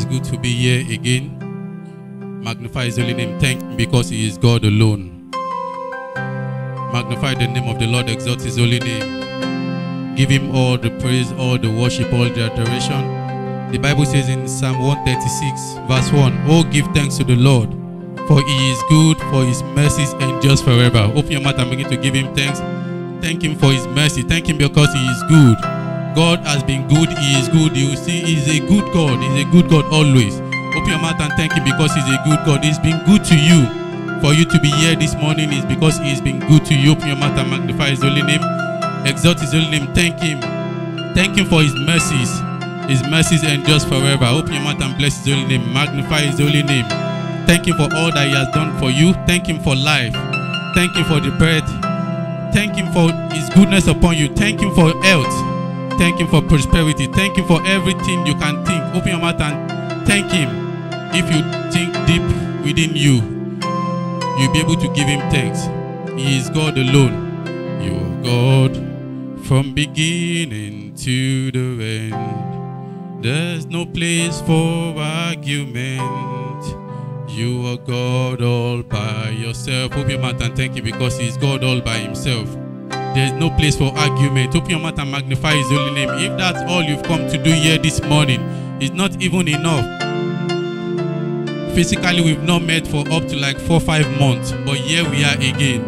good to be here again. Magnify his holy name. Thank him because he is God alone. Magnify the name of the Lord. Exalt his holy name. Give him all the praise, all the worship, all the adoration. The Bible says in Psalm 136 verse 1, oh, give thanks to the Lord, for he is good, for his mercies endures forever. Open your mouth and begin to give him thanks. Thank him for his mercy. Thank him because he is good. God has been good. He is good. You see, he is a good God. He is a good God always. Open your mouth and thank him because he's a good God. He's been good to you. For you to be here this morning is because he's been good to you. Open your mouth and magnify his holy name. Exalt his holy name. Thank him. Thank him for his mercies. His mercies endures forever. Open your mouth and bless his holy name. Magnify his holy name. Thank him for all that he has done for you. Thank him for life. Thank him for the breath. Thank him for his goodness upon you. Thank him for health. Thank him for prosperity. Thank him for everything you can think. Open your mouth and thank him. If you think deep within you, you'll be able to give him thanks. He is God alone. You are God from beginning to the end. There's no place for argument. You are God all by yourself. Open your mouth and thank him because he is God all by himself. There's no place for argument. Open your mouth and magnify his holy name. If that's all you've come to do here this morning, it's not even enough. Physically, we've not met for up to like 4 or 5 months, but here we are again.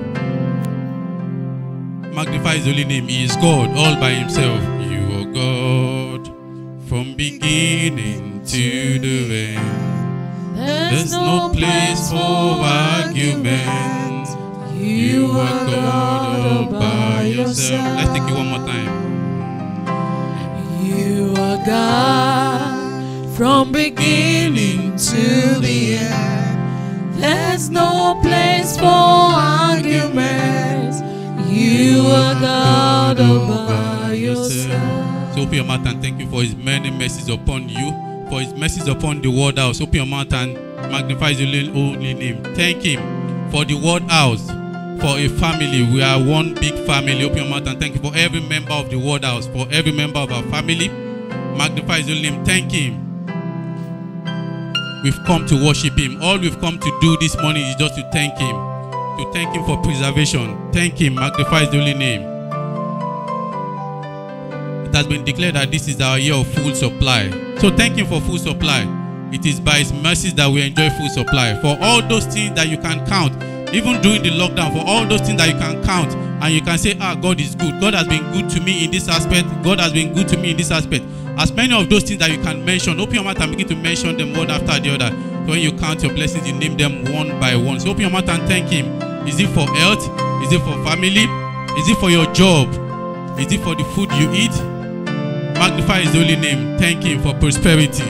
Magnify his holy name. He is God all by himself. You are God from beginning to the end. There's no place for argument. You are God all by yourself. Let's take it one more time. You are God from beginning to the end. There's no place for arguments. You are God all by yourself. So open your mouth and thank you for his many mercies upon you, for his mercies upon the word house. Open your mouth and magnify his holy name. Thank him for the word house, for a family. We are one big family. Open your mouth and thank you for every member of the word house, for every member of our family. Magnify his holy name. Thank him. We've come to worship him. All we've come to do this morning is just to thank him. To thank him for preservation. Thank him. Magnify his holy name. It has been declared that this is our year of full supply. So thank him for full supply. It is by his mercies that we enjoy full supply. For all those things that you can count, even during the lockdown, for all those things that you can count, and you can say, God is good. God has been good to me in this aspect. God has been good to me in this aspect. As many of those things that you can mention, open your mouth and begin to mention them one after the other. So when you count your blessings, you name them one by one. So open your mouth and thank him. Is it for health? Is it for family? Is it for your job? Is it for the food you eat? Magnify his holy name. Thank him for prosperity.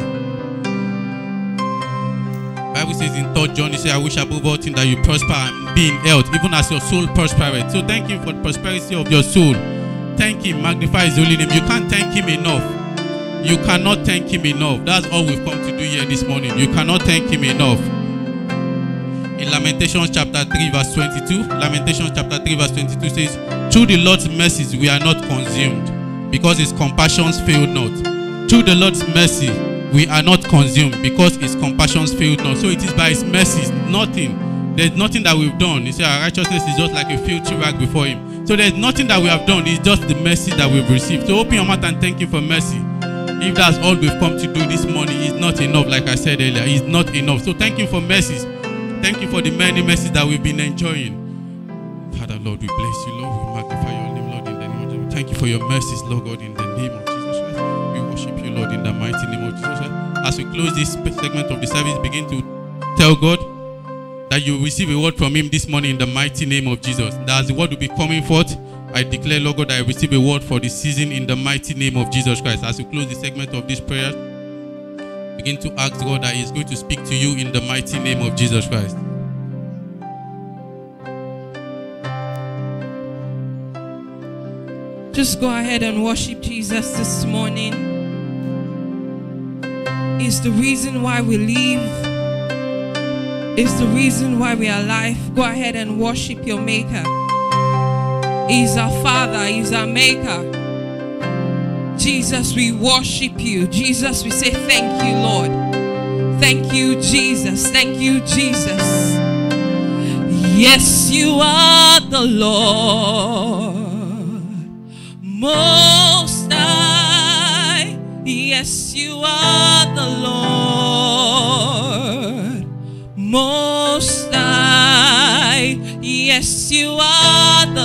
Bible says in 3 John, he says, I wish above all things that you prosper and be in health, even as your soul prospereth. So thank him for the prosperity of your soul. Thank him. Magnify his holy name. You can't thank him enough. You cannot thank him enough. That's all we've come to do here this morning. You cannot thank him enough. In Lamentations chapter 3 verse 22, Lamentations chapter 3 verse 22 says, through the Lord's mercies we are not consumed, because his compassions fail not. Through the Lord's mercy we are not consumed, because his compassions fail not. So it is by his mercies, nothing. There's nothing that we've done. He said our righteousness is just like a filthy rag before him. So there's nothing that we have done. It's just the mercy that we've received. So open your mouth and thank him for mercy. If that's all we've come to do this morning, it's not enough. Like I said earlier, it's not enough. So thank you for mercies. Thank you for the many mercies that we've been enjoying. Father, Lord, we bless you, Lord. We magnify your name, Lord, in the name of Jesus. Thank you for your mercies, Lord God, in the name of Jesus Christ. We worship you, Lord, in the mighty name of Jesus Christ. As we close this segment of the service, begin to tell God that you receive a word from him this morning in the mighty name of Jesus. That as the word will be coming forth, I declare, Lord God, that I receive a word for this season in the mighty name of Jesus Christ. As we close the segment of this prayer, begin to ask God that he is going to speak to you in the mighty name of Jesus Christ. Just go ahead and worship Jesus this morning. It's the reason why we live. It's the reason why we are alive. Go ahead and worship your Maker. He's our Father. He's our Maker. Jesus, we worship you. Jesus, we say thank you, Lord. Thank you, Jesus. Thank you, Jesus. Yes, you are the Lord Most High. Yes, you are the Lord Most High. Yes, you are the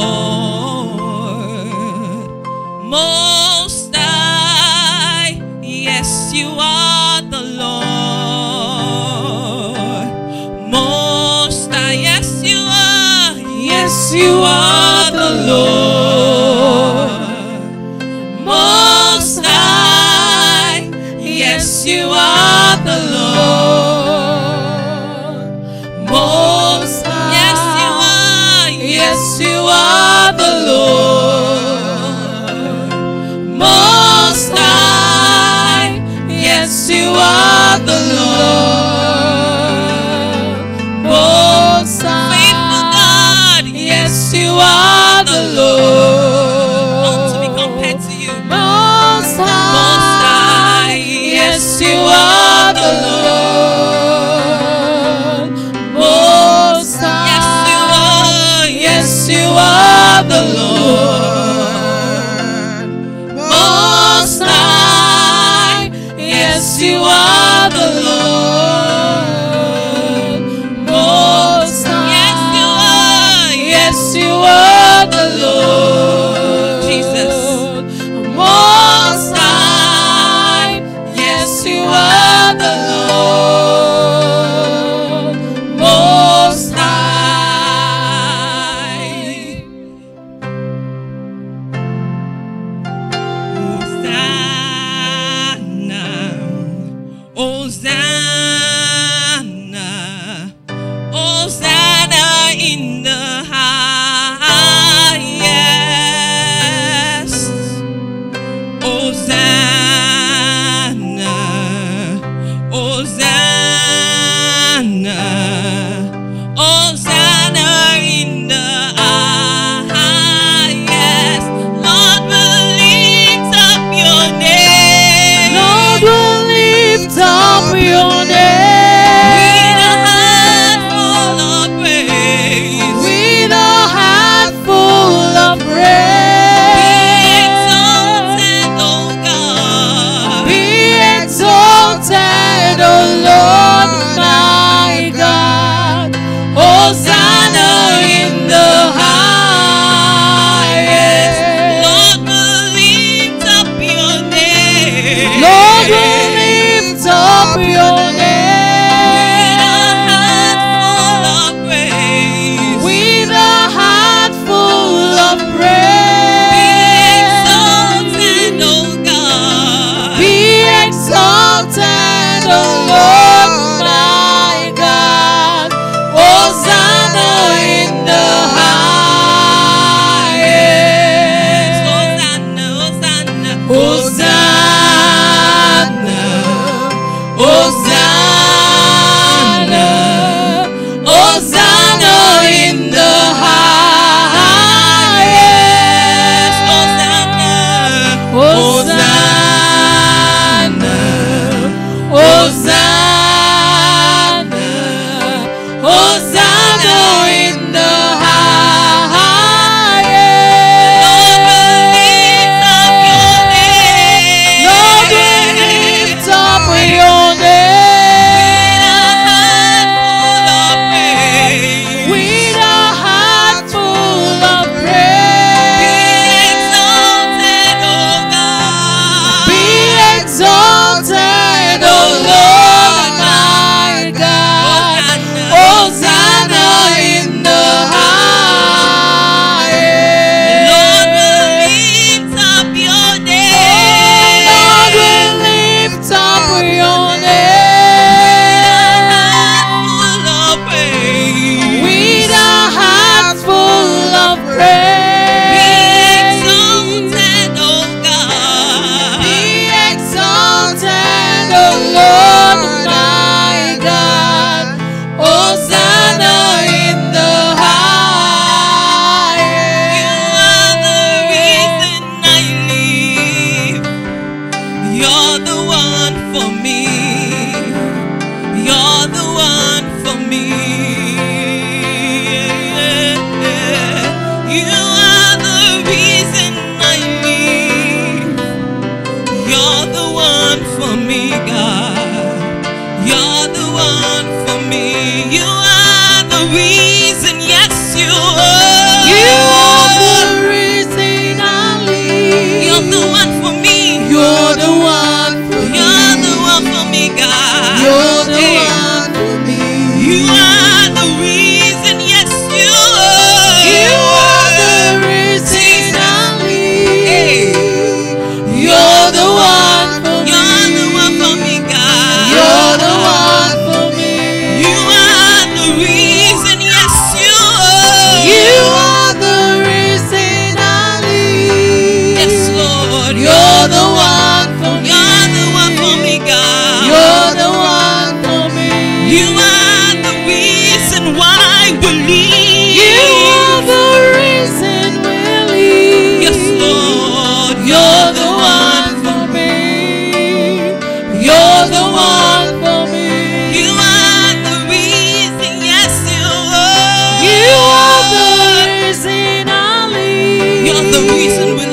Lord Most High. Yes, you are the Lord Most High. Yes, you are. Yes, you are the Lord Most High. Yes, you are the Lord Most High. Yes, you are. Yes, you are the Lord Most High. Yes, you are the Lord Most High. Faithful God. Yes, you are the Lord. None to be compared to you. Most High. Most High. Yes, you are the Lord Most High. Yes, you are. Yes, you are the Lord Most High. Yes, you are the Lord Most High. Yes, you are. Yes, you are the Lord Jesus Most High. Yes, you are the Lord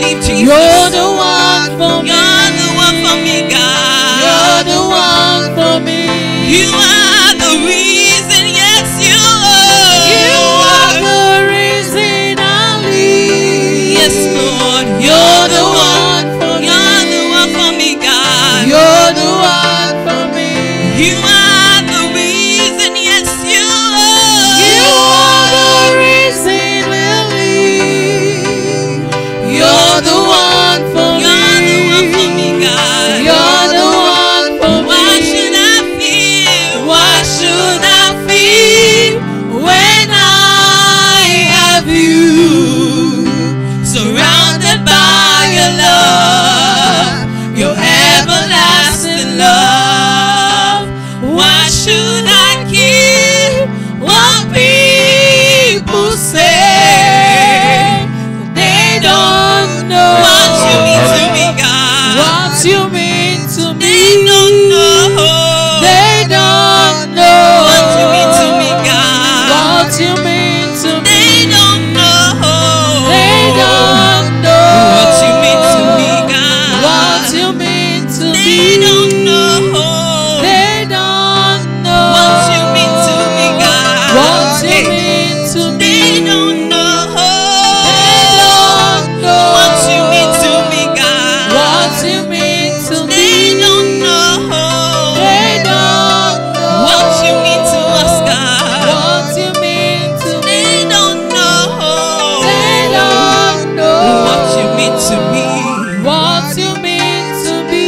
believe, Jesus. You're the one for me. You're the one for me, God. You're the one for me. You are the reason, yes, you are. You are the reason I live. Yes, Lord. You're the one for me. You're the one for me, God. You're the one for me. You are the reason, yes, you are. You are the reason I live. You're the one for me. You're the one for me, God. You're the one for me. Why should I feel? Why should I feel when I have you? Surrounded by your love, your everlasting love. Why should I care what people say? They don't know What you mean to me, God. what you mean to me. They don't know. They don't know What you mean to me, God. what you mean to me. They don't know. They don't know What you mean to me, God. what you mean to They me. don't know. They don't know What you mean to me, God. what you Hey. mean to me. They don't know. They don't know What you mean to me, God. what you mean to me. They don't know. They don't know What you mean to us, God. what you mean to me. They don't know. They don't know What you mean to me. what you mean to me.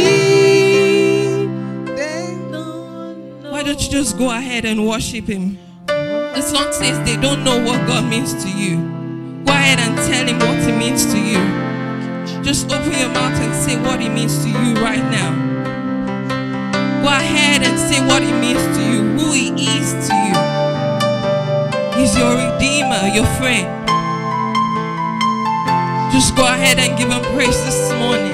They don't know. Why don't you just go ahead and worship Him? The song says they don't know what God means to you. Go ahead and tell Him what He means to you. Just open your mouth and say what He means to you right now. Go ahead and say what He means to you, who He is to you. He's your Redeemer, your friend. Just go ahead and give Him praise this morning.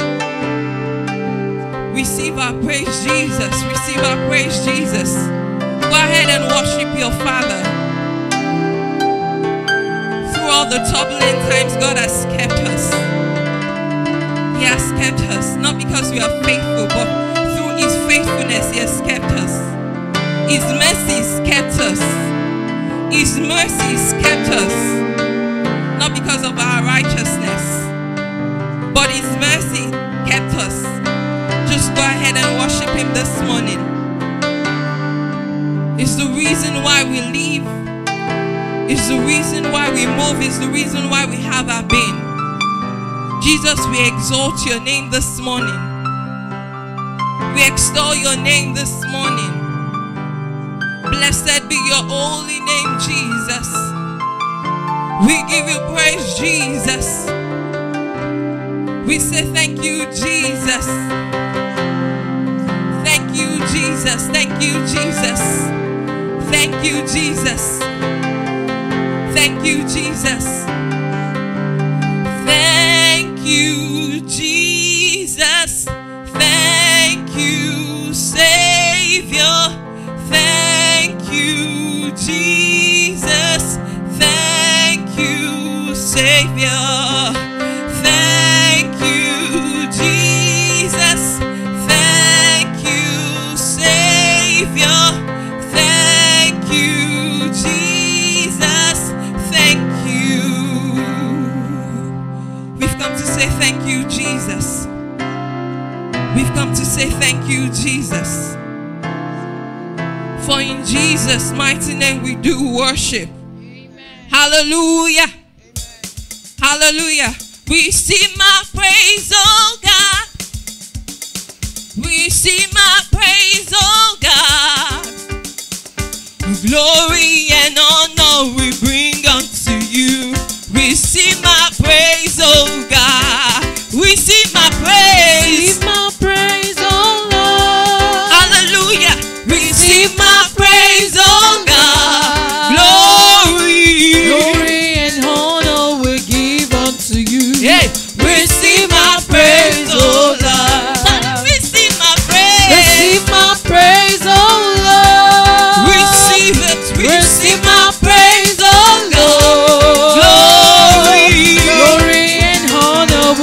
Receive our praise, Jesus. Receive our praise, Jesus. Go ahead and worship your Father. Through all the turbulent times, God has kept us. He has kept us, not because we are faithful, but through His faithfulness, He has kept us. His mercies kept us. His mercies kept us, not because of our righteousness, but His mercy kept us. Just go ahead and worship Him this morning. It's the reason why we live. It's the reason why we move. It's the reason why we have our being. Jesus, we exalt your name this morning. We extol your name this morning. Blessed be your holy name, Jesus. We give you praise, Jesus. We say thank you, Jesus. Thank you, Jesus. Thank you, Jesus. Thank you, Jesus. Thank you, Jesus. Thank you, Jesus. Thank you, Savior. Thank you, Jesus. Thank you, Savior. Thank you, Jesus. Thank you, Savior. Thank you, Jesus. Thank you. We've come to say thank you, Jesus. We've come to say thank you, Jesus. For in Jesus' mighty name we do worship. Amen. Hallelujah. Amen. Hallelujah. We see my praise, oh God. We see my praise, oh God. Glory and honor we bring unto you. We see my praise, oh God. We see my praise. Receive my praise, oh Lord. Hallelujah. Receive my praise, oh God. Glory. Glory and honor we give unto you. Hey. Receive my praise, oh Lord. Receive my praise. Receive my praise, oh Lord. Receive it. Receive my praise, oh Lord. Glory. Glory and honor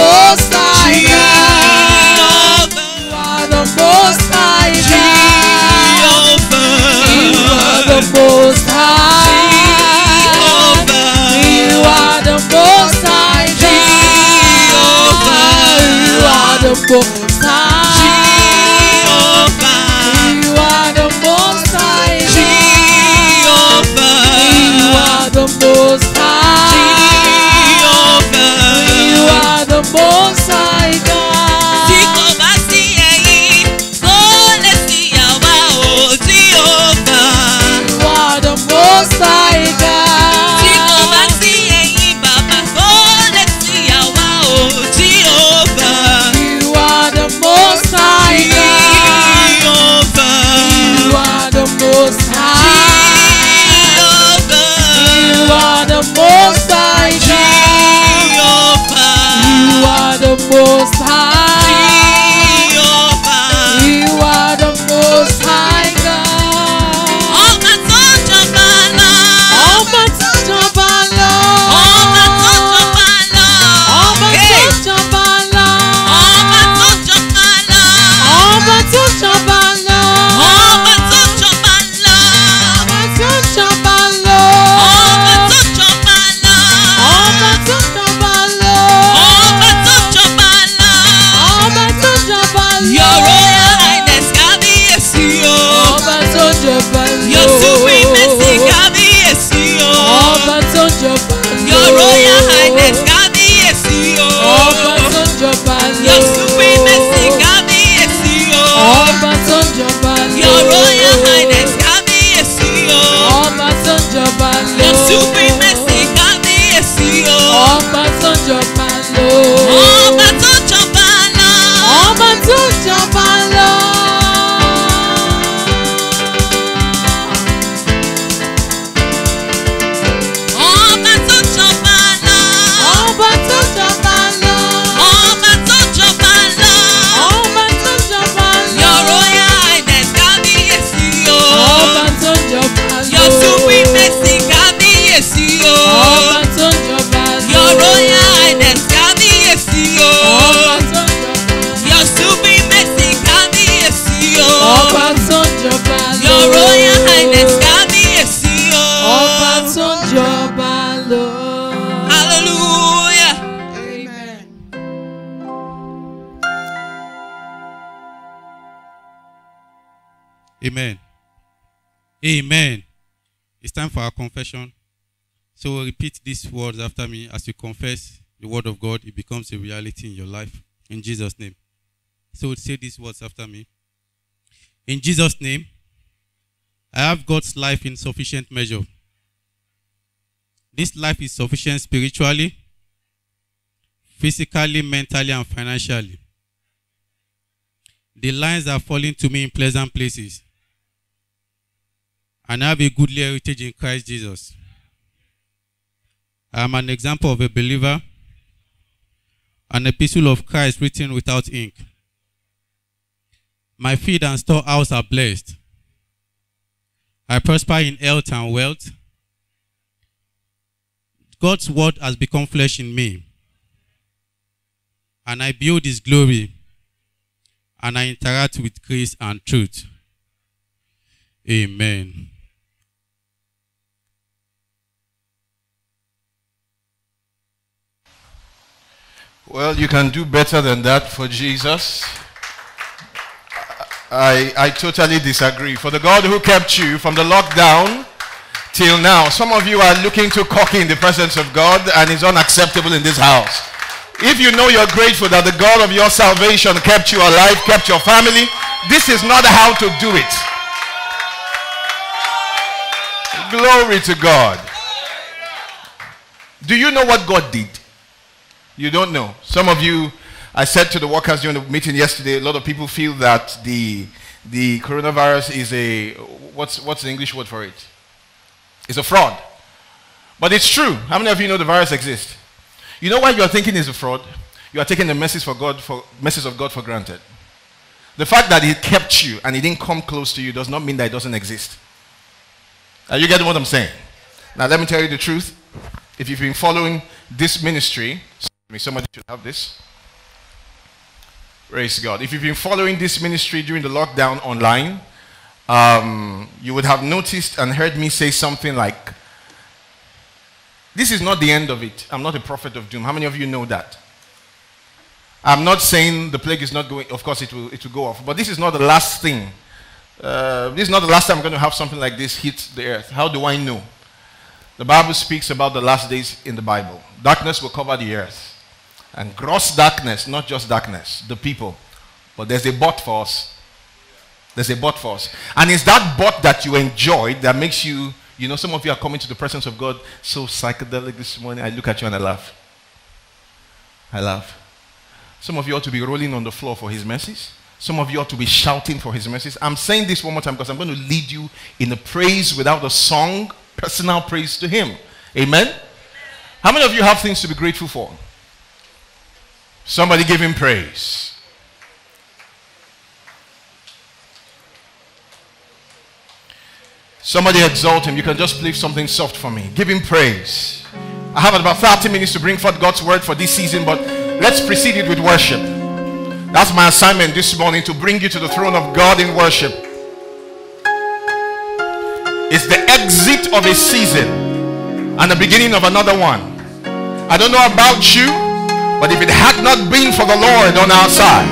Most High God. You are the Most High God. You are the Most High. You are the Most High God. You are the Most High. You are the Most High God. You are the Most High. You are the Most High God. You are the Most High God. You are the Most High God. You are the Most High. You are the Most High God. You are the Most High. You are the Most High God. Ọba tó jọba lọ. Ọba tó jọba lọ. Ọba tó jọba lọ. Ọba tó jọba lọ. Ọba tó jọba lọ. Ọba tó jọba lọ. Ọba tó jọba lọ. Ọba tó jọba lọ. Ọba tó jọba lọ. Ọba tó jọba lọ. Ọba tó jọba lọ. Ọba tó jọba lọ. Your Royal Highness kábíyèsí o. Ọba tó jọba lọ. Your Supremacy kábíyèsí o. Ọba tó jọba lọ. Your Royal Highness kábíyèsí o. Ọba tó jọba lọ. Your Supremacy kábíyèsí o. Ọba tó jọba lọ. Your Royal Highness kábíyèsí o. Ọba tó jọba lọ. Your Supremacy kábíyèsí o. Ọba tó jọba lọ. Ọba tó jọba lọ. Ọba tó jọba lọ. Ọba tó jọba lọ. Ọba tó jọba lọ. Ọba tó jọba lọ. Ọba tó jọba lọ. Your Royal Highness kábíyèsí o. Ọba tó jọba lọ. Your Supremacy kábíyèsí o. Ọba tó jọba lọ. Your Royal Highness kábíyèsí o. Ọba tó jọba lọ. Your Supremacy kábíyèsí o. Ọba tó jọba lọ. Your Royal Highness kábíyèsí o. Ọba tó jọba lọ. Hallelujah. Amen. Amen. Amen. It's time for our confession. So repeat these words after me. As you confess the word of God, it becomes a reality in your life. In Jesus' name. So say these words after me. In Jesus' name, I have God's life in sufficient measure. This life is sufficient spiritually, physically, mentally, and financially. The lines are falling to me in pleasant places. And I have a goodly heritage in Christ Jesus. I am an example of a believer, an epistle of Christ written without ink. My feet and storehouse are blessed. I prosper in health and wealth. God's word has become flesh in me. And I build his glory. And I interact with grace and truth. Amen. Well, you can do better than that for Jesus. I totally disagree. For the God who kept you from the lockdown till now, some of you are looking too cocky in the presence of God, and it's unacceptable in this house. If you know you're grateful that the God of your salvation kept you alive, kept your family, this is not how to do it. Glory to God. Do you know what God did? You don't know. Some of you, I said to the workers during the meeting yesterday, a lot of people feel that the coronavirus is a, what's the English word for it? It's a fraud. But it's true. How many of you know the virus exists? You know why you are thinking it's a fraud? You are taking the message of God for granted. The fact that he kept you and he didn't come close to you does not mean that it doesn't exist. Are you getting what I'm saying? Now let me tell you the truth. If you've been following this ministry, Somebody should have this. Praise God. If you've been following this ministry during the lockdown online, you would have noticed and heard me say something like, this is not the end of it. I'm not a prophet of doom. How many of you know that? I'm not saying the plague is not going, of course it will go off, but this is not the last thing. This is not the last time I'm going to have something like this hit the earth. How do I know? The Bible speaks about the last days in the Bible. Darkness will cover the earth. And gross darkness, not just darkness, the people. But there's a but for us. There's a but for us. And it's that but that you enjoy that makes you, you know, some of you are coming to the presence of God so psychedelic this morning. I look at you and I laugh. I laugh. Some of you ought to be rolling on the floor for his mercies. Some of you ought to be shouting for his mercies. I'm saying this one more time because I'm going to lead you in a praise without a song, personal praise to him. Amen? How many of you have things to be grateful for? Somebody give him praise. Somebody exalt him. You can just play something soft for me. Give him praise. I have about 30 minutes to bring forth God's word for this season, but let's precede it with worship. That's my assignment this morning, to bring you to the throne of God in worship. It's the exit of a season and the beginning of another one. I don't know about you, but if it had not been for the Lord on our side,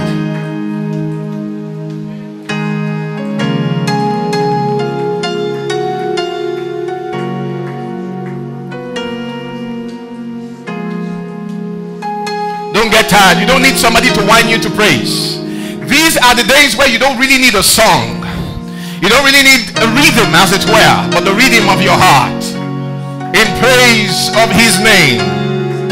don't get tired. You don't need somebody to whine you to praise. These are the days where you don't really need a song. You don't really need a rhythm, as it were, but the rhythm of your heart in praise of his name.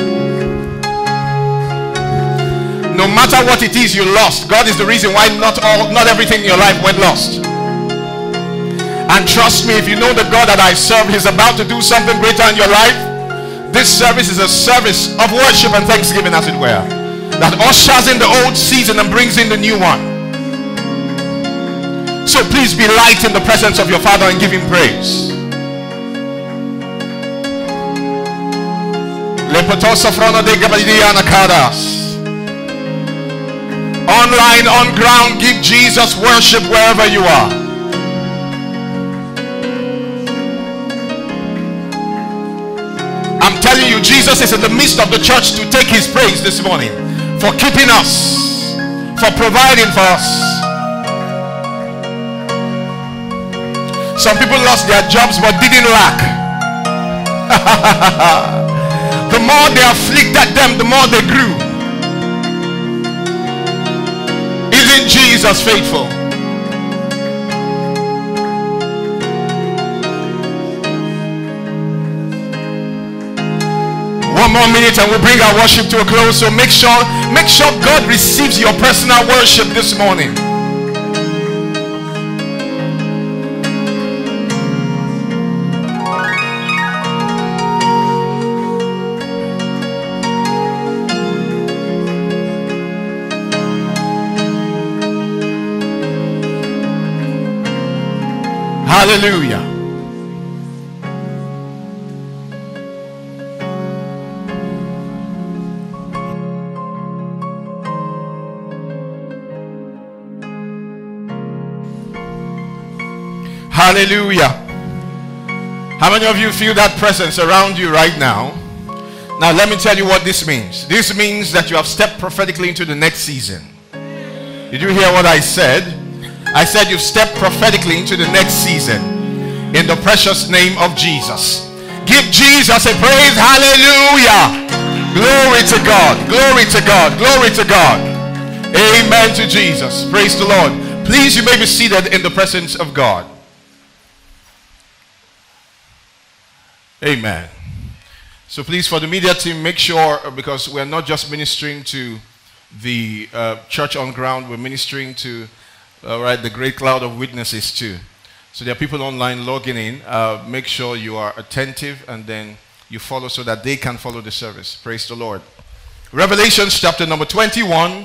No matter what it is you lost, God is the reason why not everything in your life went lost. And trust me, if you know the God that I serve is about to do something greater in your life, this service is a service of worship and thanksgiving, as it were, that ushers in the old season and brings in the new one. So please be light in the presence of your Father and give him praise. Online, on ground, give Jesus worship wherever you are. I'm telling you, Jesus is in the midst of the church to take his praise this morning for keeping us, for providing for us. Some people lost their jobs but didn't lack. The more they afflicted them, the more they grew. Isn't Jesus faithful? One more minute and we'll bring our worship to a close. So make sure God receives your personal worship this morning. Hallelujah. Hallelujah. How many of you feel that presence around you right now? Now let me tell you what this means. This means that you have stepped prophetically into the next season. Did you hear what I said? I said you've stepped prophetically into the next season in the precious name of Jesus. Give Jesus a praise. Hallelujah. Glory to God. Glory to God. Glory to God. Amen to Jesus. Praise the Lord. Please, you may be seated in the presence of God. Amen. So please, for the media team, make sure, because we're not just ministering to the church on ground, we're ministering to the great cloud of witnesses too. So there are people online logging in. Make sure you are attentive and then you follow so that they can follow the service. Praise the Lord. Revelation chapter number 21.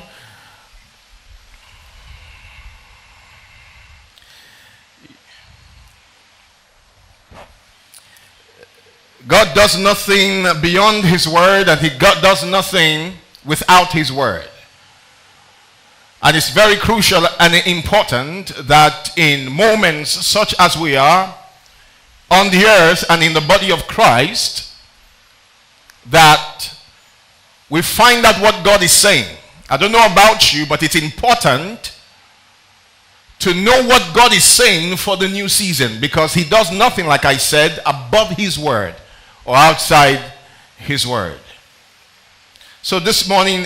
God does nothing beyond his word, and God does nothing without his word. And it's very crucial and important that in moments such as we are on the earth and in the body of Christ, that we find out what God is saying. I don't know about you, but it's important to know what God is saying for the new season, because he does nothing, like I said, above his word or outside his word. So this morning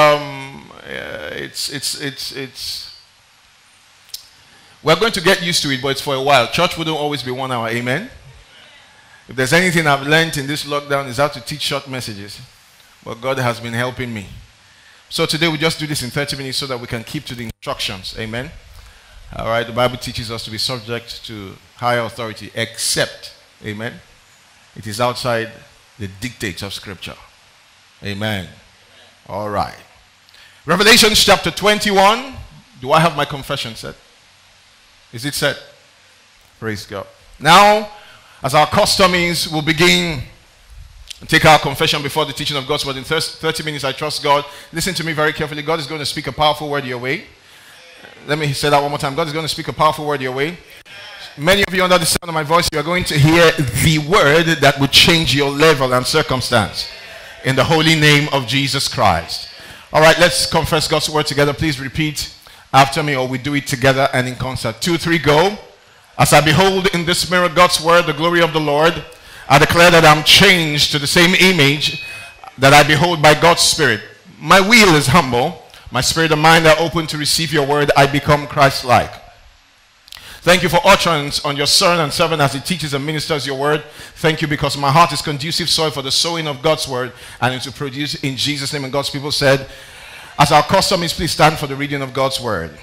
we're going to get used to it, but it's for a while. Church wouldn't always be 1 hour. Amen. If there's anything I've learned in this lockdown, is how to teach short messages. But God has been helping me. So today we just do this in 30 minutes so that we can keep to the instructions. Amen. All right. The Bible teaches us to be subject to higher authority, except, amen, it is outside the dictates of Scripture. Amen. All right. Revelation chapter 21. Do I have my confession set? Is it set? Praise God. Now, as our custom is, we'll begin and take our confession before the teaching of God's word in 30 minutes. I trust God. Listen to me very carefully. God is going to speak a powerful word your way. Let me say that one more time. God is going to speak a powerful word your way. Many of you under the sound of my voice, you are going to hear the word that will change your level and circumstance in the holy name of Jesus Christ. All right, let's confess God's word together. Please repeat after me, or we do it together and in concert. 2, 3, go. As I behold in this mirror God's word, the glory of the Lord, I declare that I'm changed to the same image that I behold by God's Spirit. My will is humble. My spirit and mind are open to receive your word. I become Christ-like. Thank you for utterance on your son and servant as he teaches and ministers your word. Thank you because my heart is conducive soil for the sowing of God's word and to produce in Jesus' name. And God's people said, as our custom is, please stand for the reading of God's word.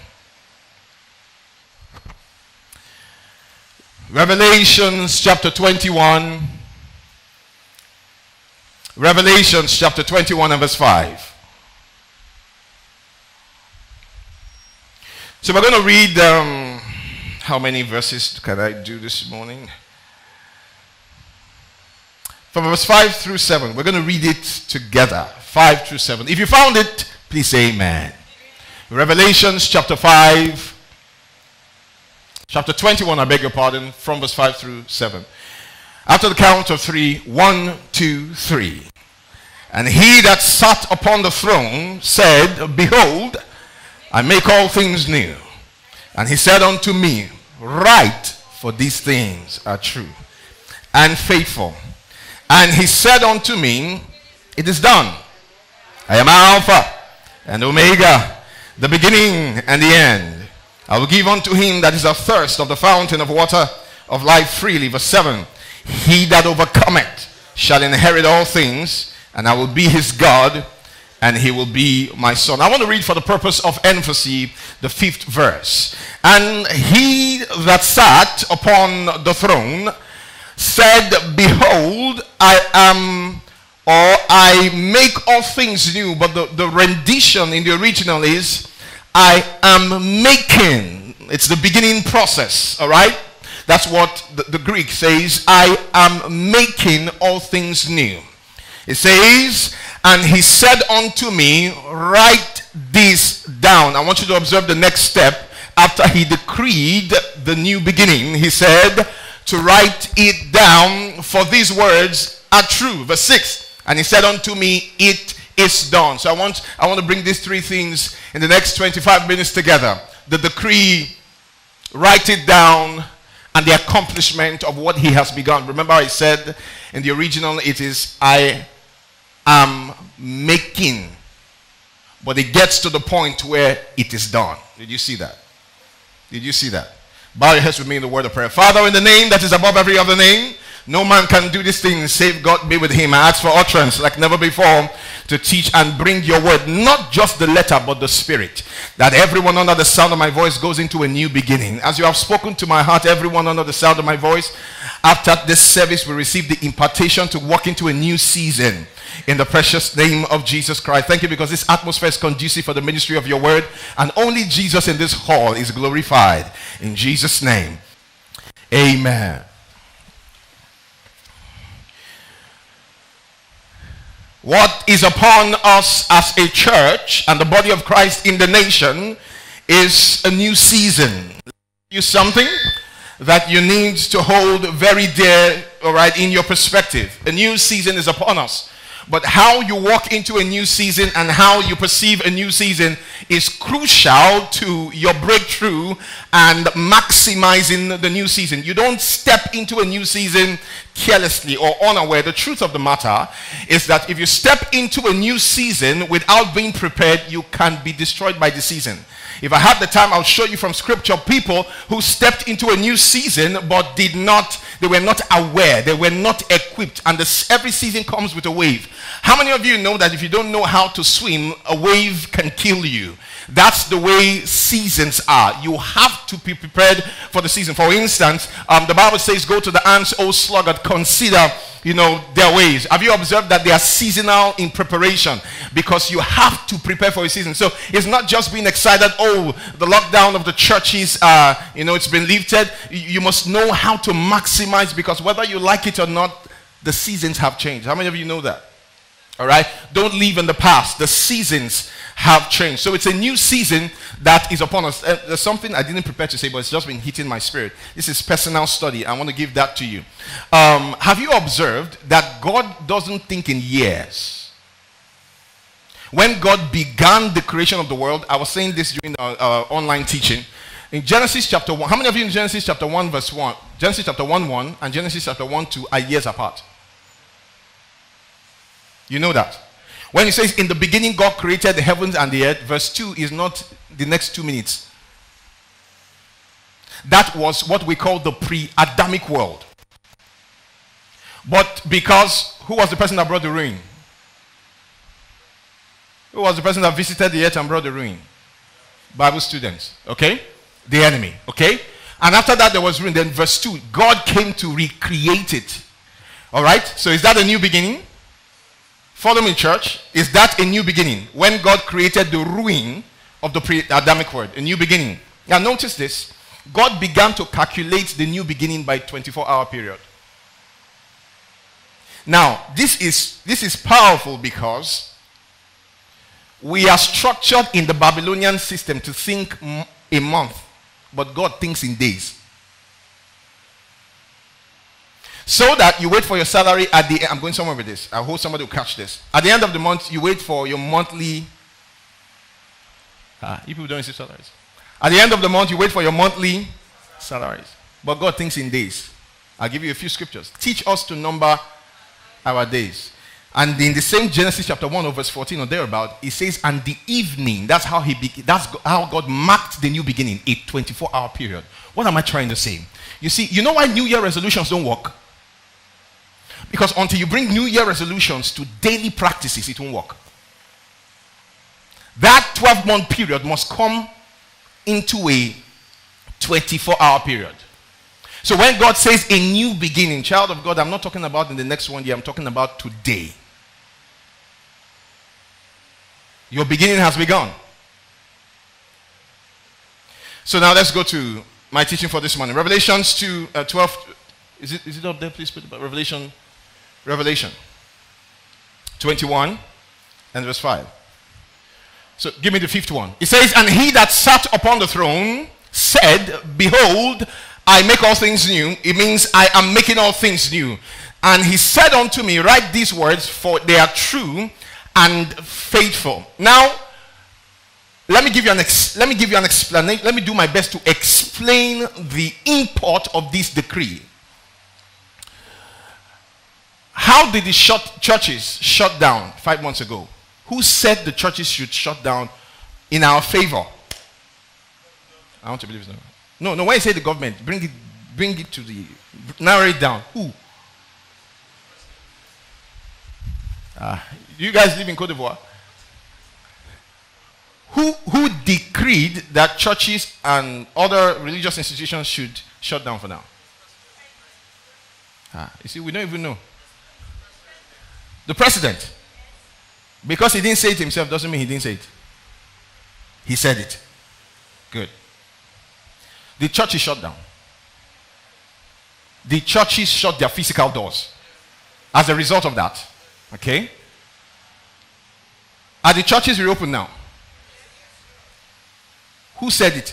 Revelations chapter 21. Revelations chapter 21 and verse 5. So we're going to read, how many verses can I do this morning? From verse 5 through 7. We're going to read it together. 5 through 7. If you found it, please say amen. Revelations chapter 5. Chapter 21, I beg your pardon, from verse 5 through 7. After the count of 3, 1, 2, 3. And he that sat upon the throne said, behold, I make all things new. And he said unto me, write, for these things are true and faithful. And he said unto me, it is done. I am Alpha and Omega, the beginning and the end. I will give unto him that is athirst of the fountain of water of life freely. Verse 7. He that overcometh shall inherit all things, and I will be his God, and he will be my son. I want to read for the purpose of emphasis the 5th verse. And he that sat upon the throne said, behold, I am, or I make all things new. But the rendition in the original is, I am making. It's the beginning process, all right? That's what the Greek says. I am making all things new. It says, and he said unto me, write this down. I want you to observe the next step. After he decreed the new beginning, he said to write it down, for these words are true. Verse 6. And he said unto me, it is done. So I want to bring these three things in the next 25 minutes together. The decree, write it down, and the accomplishment of what he has begun. Remember I said in the original it is I am making. But it gets to the point where it is done. Did you see that? Did you see that? Bow your heads with me in the word of prayer. Father, in the name that is above every other name, no man can do this thing save God be with him. I ask for utterance like never before to teach and bring your word, not just the letter but the spirit, that everyone under the sound of my voice goes into a new beginning. As you have spoken to my heart, everyone under the sound of my voice, after this service we receive the impartation to walk into a new season in the precious name of Jesus Christ. Thank you because this atmosphere is conducive for the ministry of your word, and only Jesus in this hall is glorified. In Jesus' name, amen. What is upon us as a church and the body of Christ in the nation is a new season. You something that you need to hold very dear, all right, in your perspective. A new season is upon us. But how you walk into a new season and how you perceive a new season is crucial to your breakthrough and maximizing the new season. You don't step into a new season carelessly or unaware. The truth of the matter is that if you step into a new season without being prepared, you can be destroyed by the season. If I had the time, I'll show you from scripture people who stepped into a new season but they were not aware, they were not equipped, and every season comes with a wave. How many of you know that if you don't know how to swim, a wave can kill you? That's the way seasons are. You have to be prepared for the season. For instance, the Bible says, go to the ants, O sluggard, consider, their ways. Have you observed that they are seasonal in preparation? Because you have to prepare for a season. So it's not just being excited, oh, the lockdown of the churches, it's been lifted. You must know how to maximize, because whether you like it or not, the seasons have changed. How many of you know that? All right? Don't live in the past. The seasons have changed. So it's a new season that is upon us. There's something I didn't prepare to say, but it's just been hitting my spirit. This is personal study. I want to give that to you. Have you observed that God doesn't think in years? When God began the creation of the world, I was saying this during our online teaching. In Genesis chapter 1, how many of you in Genesis chapter 1 verse 1? Genesis chapter 1:1 and Genesis chapter 1:2 are years apart. You know that. When it says, in the beginning God created the heavens and the earth, verse 2 is not the next 2 minutes. That was what we call the pre-Adamic world. But because, who was the person that brought the ruin? Who was the person that visited the earth and brought the ruin? Bible students, okay? The enemy, okay? And after that there was ruin. Then verse 2, God came to recreate it. All right? So is that a new beginning? Follow me, church. Is that a new beginning? When God created the ruin of the pre-Adamic world, a new beginning. Now notice this. God began to calculate the new beginning by 24-hour period. Now, this is powerful because we are structured in the Babylonian system to think a month, but God thinks in days. So that you wait for your salary at the end. I'm going somewhere with this. I hope somebody will catch this. At the end of the month, you wait for your monthly. You people don't receive salaries. At the end of the month, you wait for your monthly salaries. But God thinks in days. I'll give you a few scriptures. Teach us to number our days. And in the same Genesis chapter 1 verse 14 or thereabout, it says, and the evening, that's how God marked the new beginning, a 24-hour period. What am I trying to say? You know why New Year resolutions don't work? Because until you bring New Year resolutions to daily practices, it won't work. That 12-month period must come into a 24-hour period. So when God says a new beginning, child of God, I'm not talking about in the next 1 year, I'm talking about today. Your beginning has begun. So now let's go to my teaching for this morning. Revelations 2:12. Is it up there? Please put it back. Revelation 21 and verse 5. So give me the fifth one. It says, and he that sat upon the throne said, behold, I make all things new. It means I am making all things new. And he said unto me, write these words, for they are true and faithful. Now, let me give you an explanation. Let me do my best to explain the import of this decree. How did the churches shut down 5 months ago? Who said the churches should shut down in our favor? I want to believe it's not. No, when you say the government, bring it to the, narrow it down. Who? You guys live in Côte d'Ivoire. Who decreed that churches and other religious institutions should shut down for now? You see, we don't even know. The president. Because he didn't say it himself doesn't mean he didn't say it. He said it. Good. The church is shut down. The churches shut their physical doors as a result of that. Okay? Are the churches reopened now? Who said it?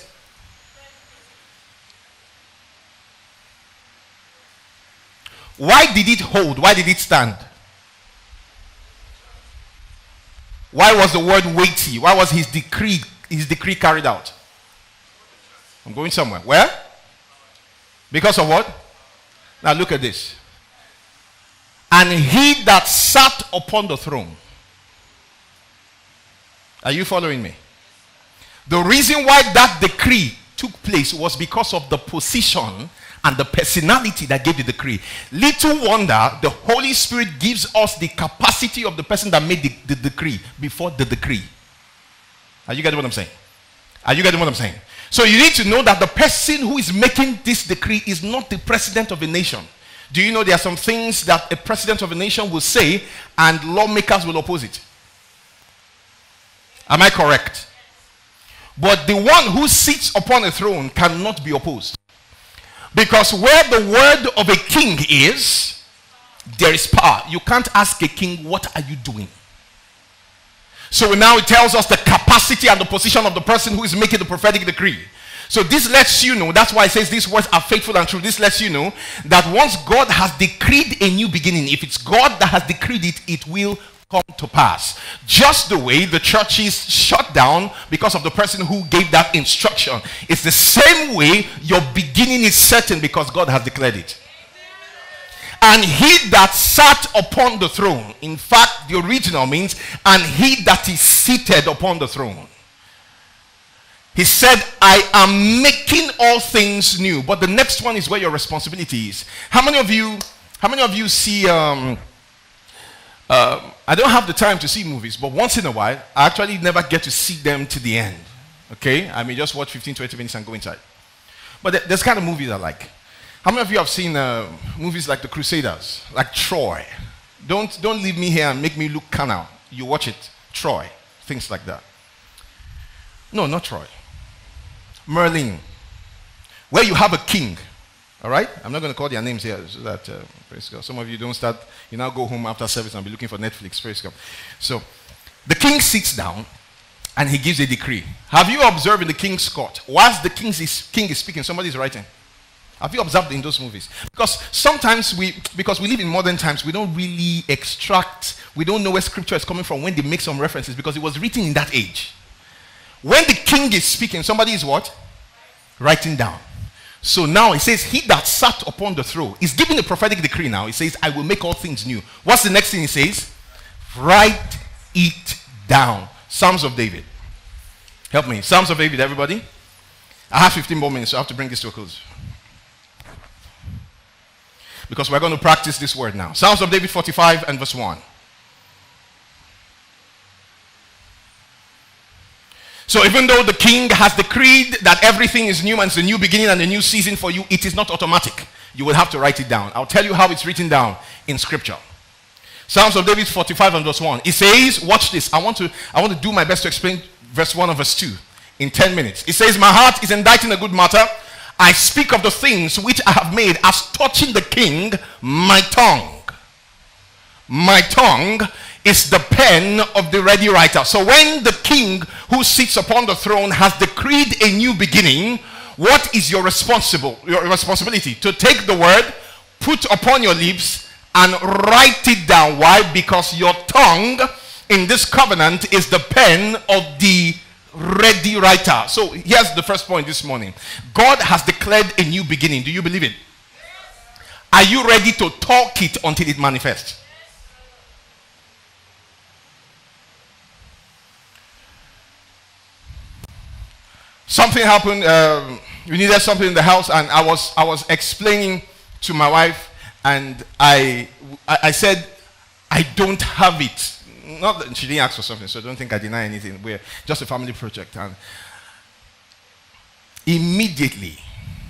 Why did it hold? Why did it stand? Why was the word weighty? Why was his decree carried out? I'm going somewhere. Where? Because of what? Now look at this. And he that sat upon the throne. Are you following me? The reason why that decree took place was because of the position and the personality that gave the decree. Little wonder the Holy Spirit gives us the capacity of the person that made the decree before the decree. Are you getting what I'm saying? Are you getting what I'm saying? So you need to know that the person who is making this decree is not the president of a nation. Do you know there are some things that a president of a nation will say and lawmakers will oppose it? Am I correct? But the one who sits upon a throne cannot be opposed. Because where the word of a king is, there is power. You can't ask a king, what are you doing? So now it tells us the capacity and the position of the person who is making the prophetic decree. So this lets you know, that's why it says these words are faithful and true. This lets you know that once God has decreed a new beginning, if it's God that has decreed it, it will come to pass. Just the way the church is shut down because of the person who gave that instruction. It's the same way your beginning is certain because God has declared it. And he that sat upon the throne. In fact, the original means, and he that is seated upon the throne. He said, I am making all things new. But the next one is where your responsibility is. How many of you see I don't have the time to see movies, but once in a while, I actually never get to see them to the end. Okay? I may just watch 15, 20 minutes and go inside. But there's kind of movies I like. How many of you have seen movies like The Crusaders? Like Troy? Don't leave me here and make me look carnal. You watch it. Troy. Things like that. No, not Troy. Merlin. Where you have a king. All right? I'm not going to call their names here so that, praise God, some of you don't start, you now go home after service and be looking for Netflix, praise God. So, the king sits down and he gives a decree. Have you observed in the king's court, whilst the king is speaking, somebody is writing? Have you observed in those movies? Because sometimes because we live in modern times, we don't really extract, we don't know where scripture is coming from when they make some references because it was written in that age. When the king is speaking, somebody is what? Writing down. So now it says, he that sat upon the throne is giving a prophetic decree now. It says, I will make all things new. What's the next thing it says? Write it down. Psalms of David. Help me. Psalms of David, everybody. I have 15 more minutes, so I have to bring this to a close. Because we're going to practice this word now. Psalms of David 45 and verse 1. So even though the king has decreed that everything is new and it's a new beginning and a new season for you, it is not automatic. You will have to write it down. I'll tell you how it's written down in scripture. Psalms of David 45 and verse 1. It says, watch this. I want to do my best to explain verse 1 and verse 2 in 10 minutes. It says, my heart is inditing a good matter. I speak of the things which I have made as touching the king, my tongue. My tongue is the pen of the ready writer. So when the king who sits upon the throne has decreed a new beginning, what is your responsibility? To take the word, put upon your lips, and write it down. Why? Because your tongue in this covenant is the pen of the ready writer. So here's the first point this morning. God has declared a new beginning. Do you believe it? Are you ready to talk it until it manifests? Something happened. We needed something in the house, and I was explaining to my wife, and I said, I don't have it. Not that she didn't ask for something, so don't think I deny anything. We're just a family project. And immediately,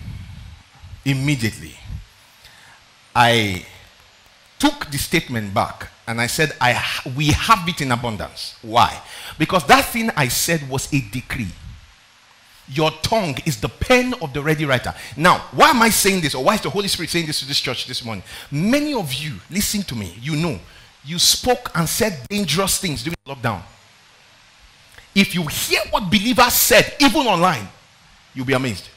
I took the statement back and I said, we have it in abundance. Why? Because that thing I said was a decree. Your tongue is the pen of the ready writer. Now, why am I saying this, or why is the Holy Spirit saying this to this church this morning? Many of you, listen to me, you know, you spoke and said dangerous things during lockdown. If you hear what believers said, even online, you'll be amazed.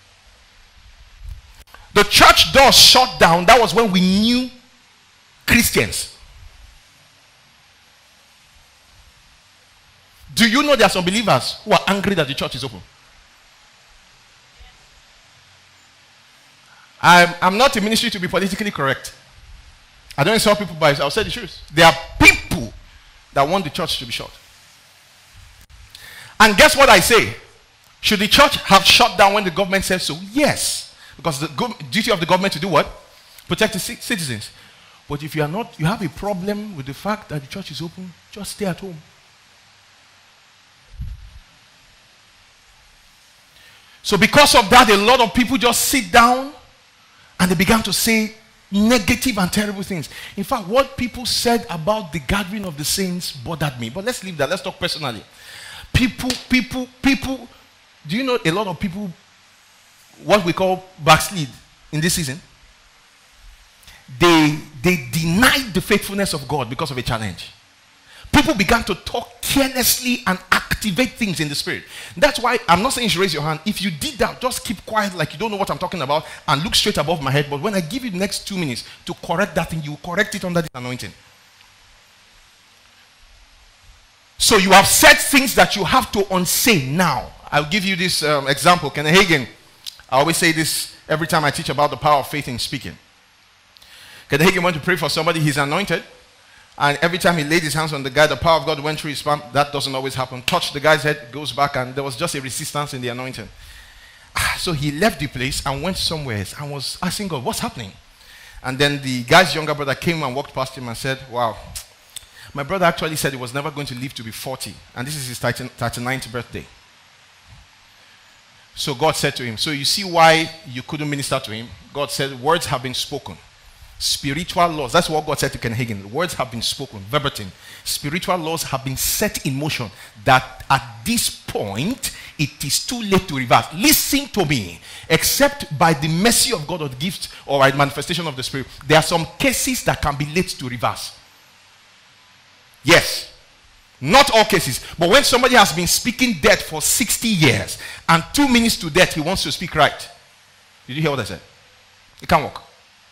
The church doors shut down. That was when we knew Christians. Do you know there are some believers who are angry that the church is open? I'm not in ministry to be politically correct. I don't insult people, but I'll say the truth. There are people that want the church to be shut. And guess what I say? Should the church have shut down when the government says so? Yes. Because the duty of the government to do what? Protect the citizens. But if you have a problem with the fact that the church is open, just stay at home. So because of that, a lot of people just sit down and they began to say negative and terrible things. In fact, what people said about the gathering of the saints bothered me. But let's leave that. Let's talk personally. People, do you know a lot of people, what we call backslid in this season? They denied the faithfulness of God because of a challenge. People began to talk carelessly and activate things in the spirit. That's why I'm not saying you should raise your hand. If you did that, just keep quiet like you don't know what I'm talking about and look straight above my head. But when I give you the next 2 minutes to correct that thing, you correct it under the anointing. So you have said things that you have to unsay now. I'll give you this example. Kenneth Hagin, I always say this every time I teach about the power of faith in speaking. Kenneth Hagin went to pray for somebody, he's anointed. And every time he laid his hands on the guy, the power of God went through his palm. That doesn't always happen. Touched the guy's head, goes back, and there was just a resistance in the anointing. So he left the place and went somewhere else and was asking God, what's happening? And then the guy's younger brother came and walked past him and said, wow, my brother actually said he was never going to live to be 40. And this is his 39th birthday. So God said to him, so you see why you couldn't minister to him? God said, words have been spoken. Spiritual laws, that's what God said to Kenneth Hagin. Words have been spoken, verbatim. Spiritual laws have been set in motion that at this point, it is too late to reverse. Listen to me. Except by the mercy of God or the gift or by manifestation of the Spirit, there are some cases that can be late to reverse. Yes. Not all cases. But when somebody has been speaking death for 60 years and 2 minutes to death, he wants to speak right. Did you hear what I said? It can't work.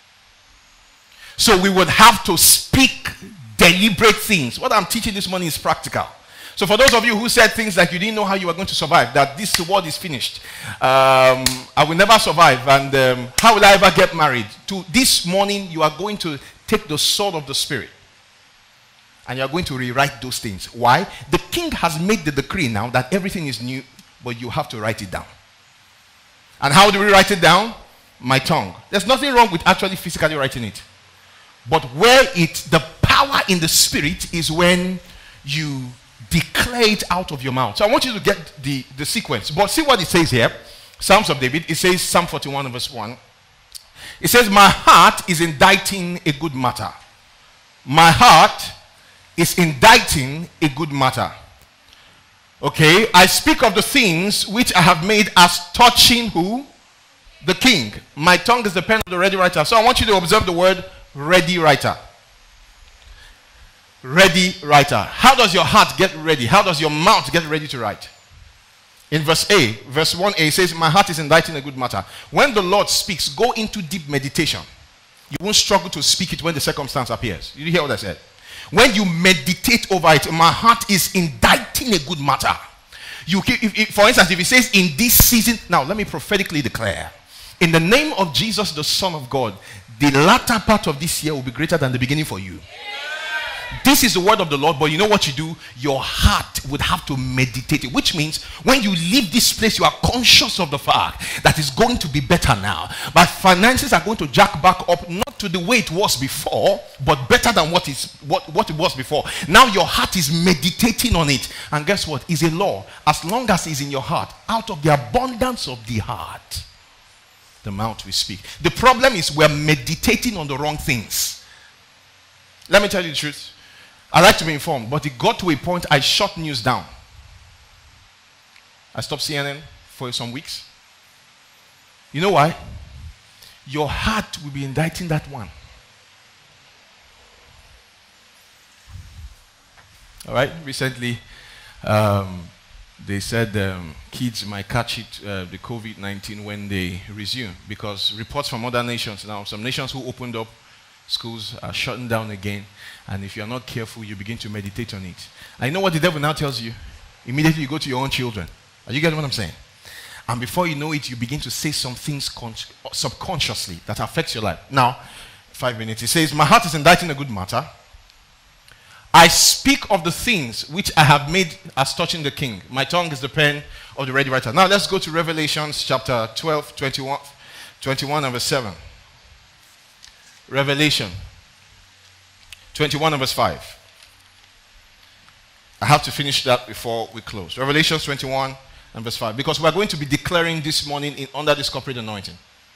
So we would have to speak deliberate things. What I'm teaching this morning is practical. So for those of you who said things like you didn't know how you were going to survive, that this world is finished, I will never survive, and how will I ever get married? To this morning, you are going to take the sword of the Spirit and you are going to rewrite those things. Why? The king has made the decree now that everything is new, but you have to write it down. And how do we write it down? My tongue. There's nothing wrong with actually physically writing it. But where the power in the spirit is when you declare it out of your mouth. So I want you to get the sequence. But see what it says here. Psalms of David. It says Psalm 41 verse 1. It says, my heart is inditing a good matter. My heart is inditing a good matter. Okay. I speak of the things which I have made as touching who? The king. My tongue is the pen of the ready writer. So I want you to observe the word ready writer. Ready writer. How does your heart get ready? How does your mouth get ready to write? In verse 1a, it says, my heart is inditing a good matter. When the Lord speaks, go into deep meditation. You won't struggle to speak it when the circumstance appears. Did you hear what I said? When you meditate over it, my heart is inditing a good matter. For instance, if it says in this season, now let me prophetically declare, in the name of Jesus, the Son of God, the latter part of this year will be greater than the beginning for you. This is the word of the Lord, but you know what you do? Your heart would have to meditate it, which means when you leave this place, you are conscious of the fact that it's going to be better now. But finances are going to jack back up, not to the way it was before, but better than what it was before. Now your heart is meditating on it. And guess what? It's a law. As long as it's in your heart, out of the abundance of the heart, the mouth will speak. The problem is we're meditating on the wrong things. Let me tell you the truth. I like to be informed, but it got to a point I shut news down. I stopped CNN for some weeks. You know why? Your heart will be inditing that one. All right? Recently, they said kids might catch it, the COVID-19, when they resume, because reports from other nations now, some nations who opened up schools are shutting down again, and if you're not careful, you begin to meditate on it. I know what the devil now tells you. Immediately you go to your own children. Are you getting what I'm saying? And before you know it, you begin to say some things subconsciously that affects your life. Now, 5 minutes. He says, my heart is inditing a good matter. I speak of the things which I have made as touching the king. My tongue is the pen of the ready writer. Now let's go to Revelations chapter 12, 21 and verse 7. Revelation 21 and verse 5. I have to finish that before we close. Revelation 21 and verse 5. Because we are going to be declaring this morning under this corporate anointing.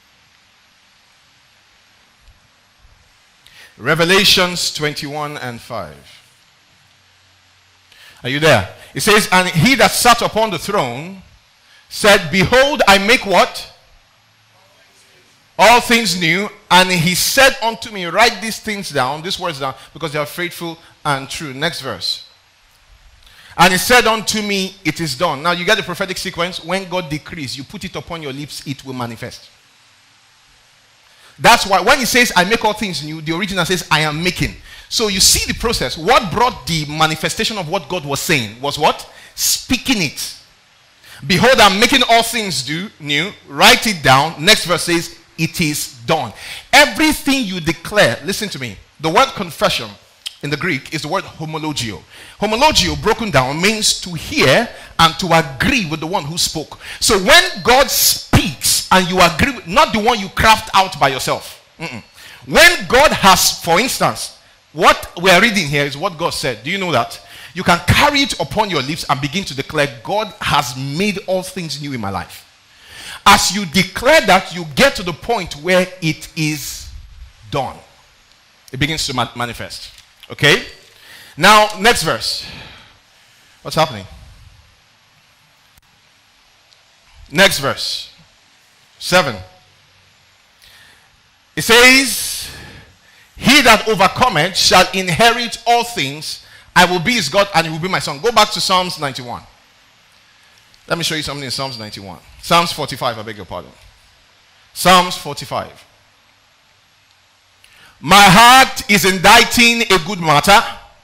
Revelations 21 and 5. Are you there? It says, and he that sat upon the throne said, behold, I make what? All things new. And he said unto me, write these things down, these words down, because they are faithful and true. Next verse. And he said unto me, it is done. Now you get the prophetic sequence. When God decrees, you put it upon your lips, it will manifest. That's why when he says, I make all things new, the original says, I am making. So you see the process. What brought the manifestation of what God was saying was what? Speaking it. Behold, I'm making all things new. Write it down. Next verse says, it is done. Everything you declare, listen to me. The word confession in the Greek is the word homologio. Homologio, broken down, means to hear and to agree with the one who spoke. So when God speaks and you agree with, not the one you craft out by yourself. When God has, for instance, what we are reading here is what God said. Do you know that? You can carry it upon your lips and begin to declare, God has made all things new in my life. As you declare that, you get to the point where it is done. It begins to manifest. Okay? Now, next verse. What's happening? Next verse. 7. It says, he that overcometh shall inherit all things. I will be his God and he will be my son. Go back to Psalms 91. Let me show you something in Psalms 91. Psalms 45, I beg your pardon. Psalms 45. My heart is inditing a good matter.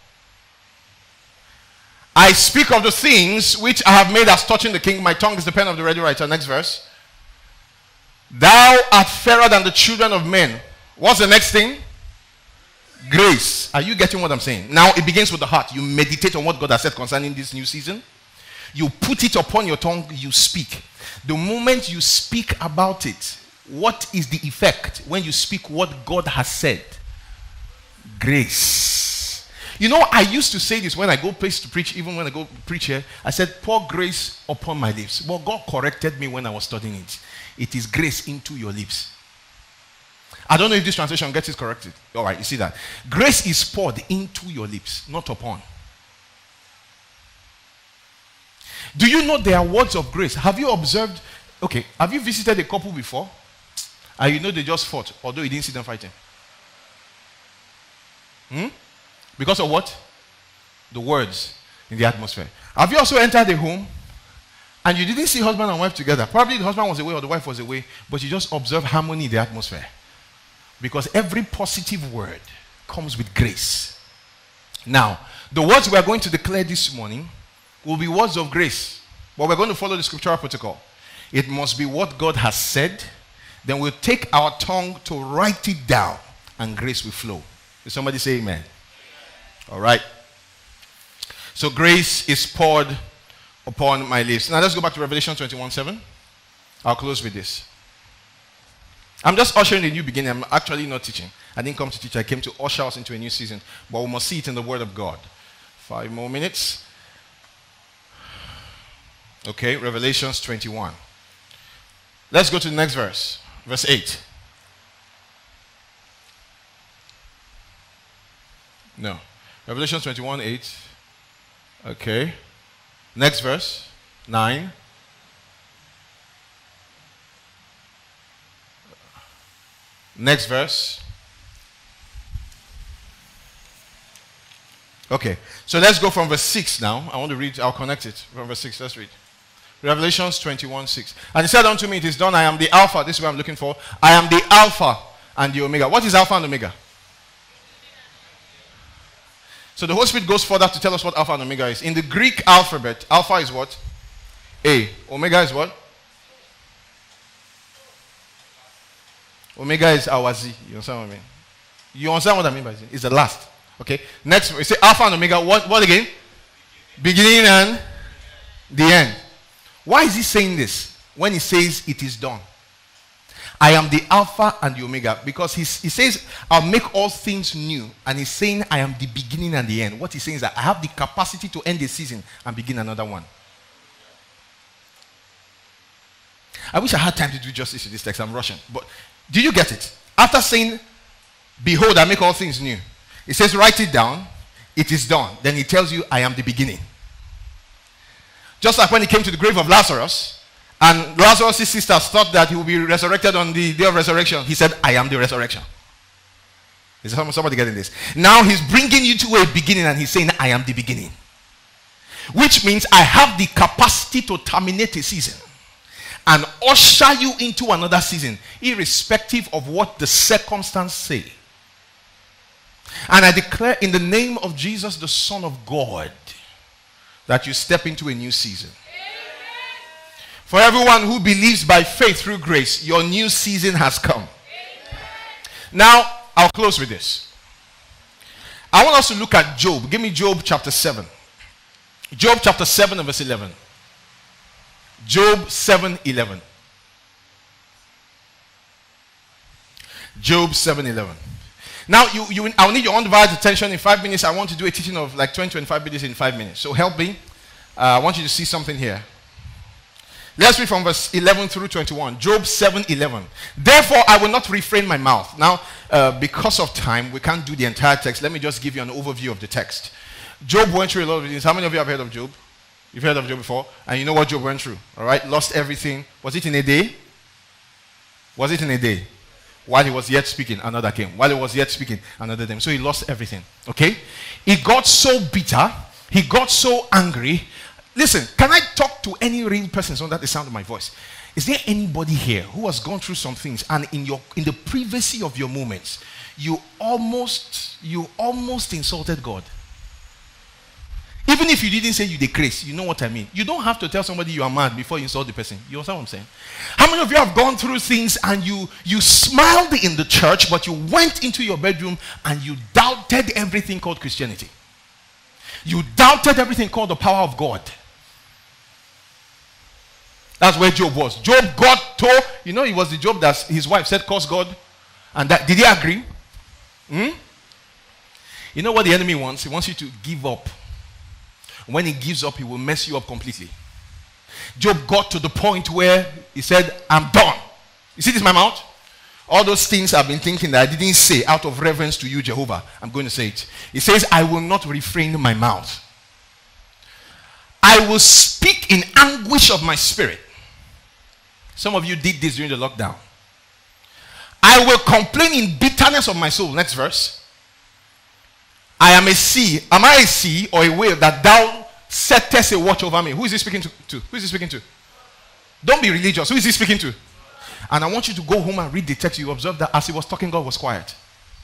I speak of the things which I have made as touching the king. My tongue is the pen of the ready writer. Next verse. Thou art fairer than the children of men. What's the next thing? Grace. Are you getting what I'm saying? Now it begins with the heart. You meditate on what God has said concerning this new season. You put it upon your tongue. You speak. The moment you speak about it, what is the effect when you speak what God has said? Grace. You know, I used to say this when I go place to preach, even when I go preach here. I said, pour grace upon my lips. But God corrected me when I was studying it. It is grace into your lips. I don't know if this translation gets it corrected. All right, you see that. Grace is poured into your lips, not upon. Do you know there are words of grace? Have you observed? Okay, have you visited a couple before? And you know they just fought, although you didn't see them fighting. Because of what? The words in the atmosphere. Have you also entered a home and you didn't see husband and wife together? Probably the husband was away or the wife was away, but you just observe harmony in the atmosphere. Because every positive word comes with grace. Now, the words we are going to declare this morning will be words of grace. But we're going to follow the scriptural protocol. It must be what God has said. Then we'll take our tongue to write it down and grace will flow. Will somebody say amen? All right. So grace is poured upon my lips. Now let's go back to Revelation 21:7. I'll close with this. I'm just ushering a new beginning. I'm actually not teaching. I didn't come to teach. I came to usher us into a new season. But we must see it in the Word of God. 5 more minutes. Okay, Revelations 21. Let's go to the next verse. Verse 8. No. Revelation 21:8. Okay. Next verse. 9. Next verse. Okay. So let's go from verse 6 now. I want to read, I'll connect it from verse 6. Let's read. Revelations 21:6. And he said unto me, it is done, I am the Alpha. This is what I'm looking for. I am the Alpha and the Omega. What is Alpha and Omega? So the Holy Spirit goes further to tell us what Alpha and Omega is. In the Greek alphabet, Alpha is what? A. Omega is what? Omega is our Z. You understand what I mean? You understand what I mean by Z? It's the last. Okay. Next, we say Alpha and Omega. What again? Beginning and the end. Why is he saying this when he says it is done? I am the Alpha and the Omega, because he says I'll make all things new, and he's saying I am the beginning and the end. What he's saying is that I have the capacity to end a season and begin another one. I wish I had time to do justice to this text. I'm rushing. But do you get it? After saying, behold, I make all things new, he says, write it down. It is done. Then he tells you, I am the beginning. Just like when he came to the grave of Lazarus, and Lazarus' sisters thought that he would be resurrected on the day of resurrection. He said, I am the resurrection. Is somebody getting this? Now he's bringing you to a beginning, and he's saying, I am the beginning. Which means I have the capacity to terminate a season and usher you into another season, irrespective of what the circumstances say. And I declare in the name of Jesus, the Son of God, that you step into a new season. For everyone who believes by faith through grace, your new season has come. Now, I'll close with this. I want us to look at Job. Give me Job chapter 7. Job chapter 7 and verse 11. Job 7:11. Job 7:11. Now, I'll need your undivided attention in 5 minutes. I want to do a teaching of like 20-25 minutes in 5 minutes. So help me. I want you to see something here. Let's read from verse 11 through 21. Job 7:11. Therefore, I will not refrain my mouth. Now, because of time, we can't do the entire text. Let me just give you an overview of the text. Job went through a lot of things. How many of you have heard of Job? You've heard of Job before? And you know what Job went through. All right? Lost everything. Was it in a day? Was it in a day? While he was yet speaking, another came. While he was yet speaking, another came. So he lost everything. Okay? He got so bitter. He got so angry. Listen, can I talk to any real person under the sound of my voice? Is there anybody here who has gone through some things, and in the privacy of your moments, you almost insulted God? Even if you didn't say you decrease, you know what I mean. You don't have to tell somebody you are mad before you insult the person. You understand what I'm saying? How many of you have gone through things and you smiled in the church, but you went into your bedroom and you doubted everything called Christianity? You doubted everything called the power of God. That's where Job was. Job got to, it was the Job that his wife said, curse God. And that, did he agree? You know what the enemy wants? He wants you to give up. When he gives up, he will mess you up completely. Job got to the point where he said, I'm done. You see this in my mouth? All those things I've been thinking that I didn't say out of reverence to you, Jehovah, I'm going to say it. He says, I will not refrain my mouth. I will speak in anguish of my spirit. Some of you did this during the lockdown. I will complain in bitterness of my soul. Next verse. I am a sea. Am I a sea or a whale that thou settest a watch over me? Who is he speaking to? Who is he speaking to? Don't be religious. Who is he speaking to? And I want you to go home and read the text. You observe that as he was talking, God was quiet.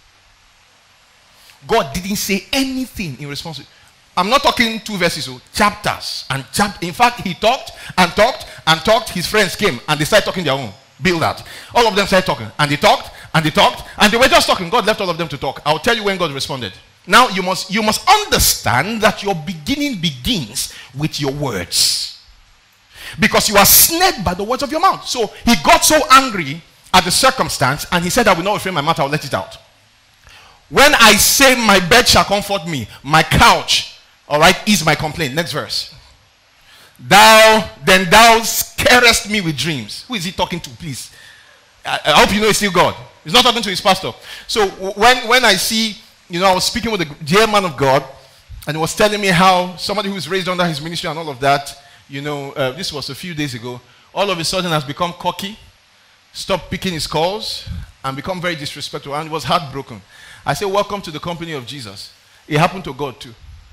God didn't say anything in response to it. I'm not talking 2 verses, chapters and chapters. In fact, he talked and talked and talked. His friends came and they started talking their own. Build that. All of them started talking. And they talked and they talked and they were just talking. God left all of them to talk. I'll tell you when God responded. Now you must understand that your beginning begins with your words. Because you are snared by the words of your mouth. So he got so angry at the circumstance and he said, I will not refrain my mouth, I will let it out. When I say my bed shall comfort me, my couch, all right, is my complaint. Next verse. Thou scarest me with dreams. Who is he talking to, please? I hope you know it's still God. He's not talking to his pastor. So when I see, I was speaking with a dear man of God, and he was telling me how somebody who was raised under his ministry and all of that, this was a few days ago, all of a sudden has become cocky, stopped picking his calls, and become very disrespectful, and was heartbroken. I said, welcome to the company of Jesus. It happened to God too.